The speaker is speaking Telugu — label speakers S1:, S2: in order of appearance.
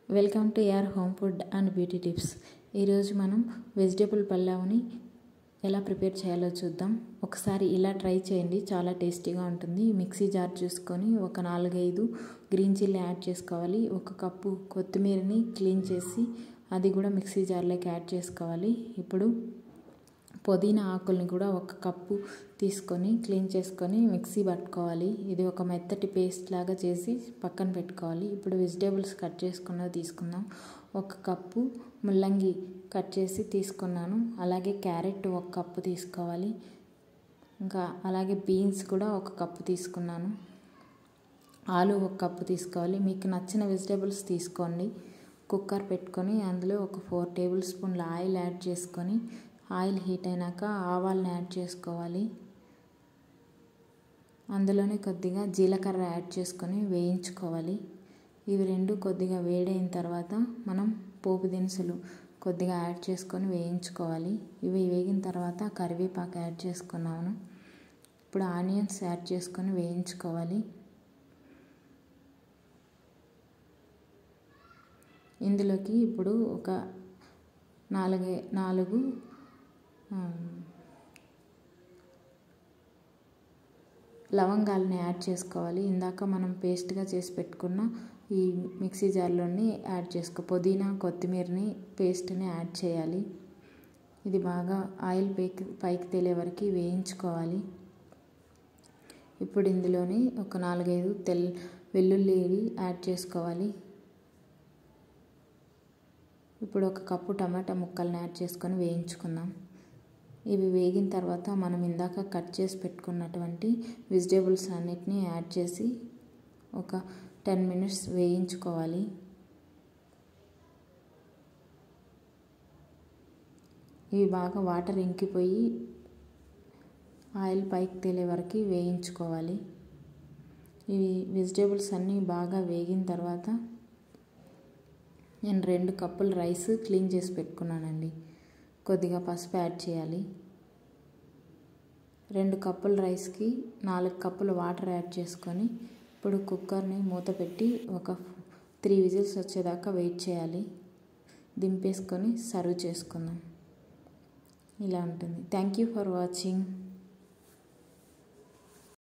S1: Welcome to your home food and beauty tips. ఈరోజు మనం వెజిటేబుల్ పలావ్ని ఎలా ప్రిపేర్ చేయాలో చూద్దాం. ఒకసారి ఇలా ట్రై చేయండి, చాలా టేస్టీగా ఉంటుంది. మిక్సీ జార్ చూసుకొని ఒక 4-5 గ్రీన్ చిల్లీ యాడ్ చేసుకోవాలి. 1 కప్పు కొత్తిమీరని క్లీన్ చేసి అది కూడా మిక్సీ జార్లోకి యాడ్ చేసుకోవాలి. ఇప్పుడు పుదీనా ఆకుల్ని కూడా 1 కప్పు తీసుకొని క్లీన్ చేసుకొని మిక్సీ పట్టుకోవాలి. ఇది ఒక మెత్తటి పేస్ట్ లాగా చేసి పక్కన పెట్టుకోవాలి. ఇప్పుడు వెజిటేబుల్స్ కట్ చేసుకున్నది తీసుకుందాం. 1 కప్పు ముల్లంగి కట్ చేసి తీసుకున్నాను. అలాగే క్యారెట్ 1 కప్పు తీసుకోవాలి. ఇంకా అలాగే బీన్స్ కూడా 1 కప్పు తీసుకున్నాను. ఆలు 1 కప్పు తీసుకోవాలి. మీకు నచ్చిన వెజిటేబుల్స్ తీసుకోండి. కుక్కర్ పెట్టుకొని అందులో ఒక 4 టేబుల్ స్పూన్ల ఆయిల్ యాడ్ చేసుకొని ఆయిల్ హీట్ అయినాక ఆవాల్ని యాడ్ చేసుకోవాలి. అందులోనే కొద్దిగా జీలకర్ర యాడ్ చేసుకొని వేయించుకోవాలి. ఇవి రెండు కొద్దిగా వేడైన తర్వాత మనం పోపు దినుసులు కొద్దిగా యాడ్ చేసుకొని వేయించుకోవాలి. ఇవి వేగిన తర్వాత కరివేపాకు యాడ్ చేసుకున్నాను. ఇప్పుడు ఆనియన్స్ యాడ్ చేసుకొని వేయించుకోవాలి. ఇందులోకి ఇప్పుడు ఒక 4 లవంగాలని యాడ్ చేసుకోవాలి. ఇందాక మనం పేస్ట్గా చేసి పెట్టుకున్న ఈ మిక్సీ జార్లోని యాడ్ పుదీనా కొత్తిమీరని పేస్ట్ని యాడ్ చేయాలి. ఇది బాగా ఆయిల్ పైకి తేలే వరకు వేయించుకోవాలి. ఇప్పుడు ఇందులోని ఒక 4-5 వెల్లుల్లి యాడ్ చేసుకోవాలి. ఇప్పుడు 1 కప్పు టమాటా ముక్కల్ని యాడ్ చేసుకొని వేయించుకుందాం. ఇవి వేగిన తర్వాత మనం ఇందాక కట్ చేసి పెట్టుకున్నటువంటి వెజిటేబుల్స్ అన్నిటినీ యాడ్ చేసి ఒక 10 మినిట్స్ వేయించుకోవాలి. ఇవి బాగా వాటర్ ఇంకిపోయి ఆయిల్ పైకి తేలే వరకు వేయించుకోవాలి. ఇవి వెజిటేబుల్స్ అన్నీ బాగా వేగిన తర్వాత నేను 2 కప్పుల రైస్ క్లీన్ చేసి పెట్టుకున్నానండి. కొద్దిగా పసుపు యాడ్ చేయాలి. 2 కప్పుల రైస్కి 4 కప్పుల వాటర్ యాడ్ చేసుకొని ఇప్పుడు కుక్కర్ని మూత పెట్టి ఒక 3 విజిల్స్ వచ్చేదాకా వెయిట్ చేయాలి. దింపేసుకొని సర్వ్ చేసుకుందాం. ఇలా ఉంటుంది. Thank you for watching.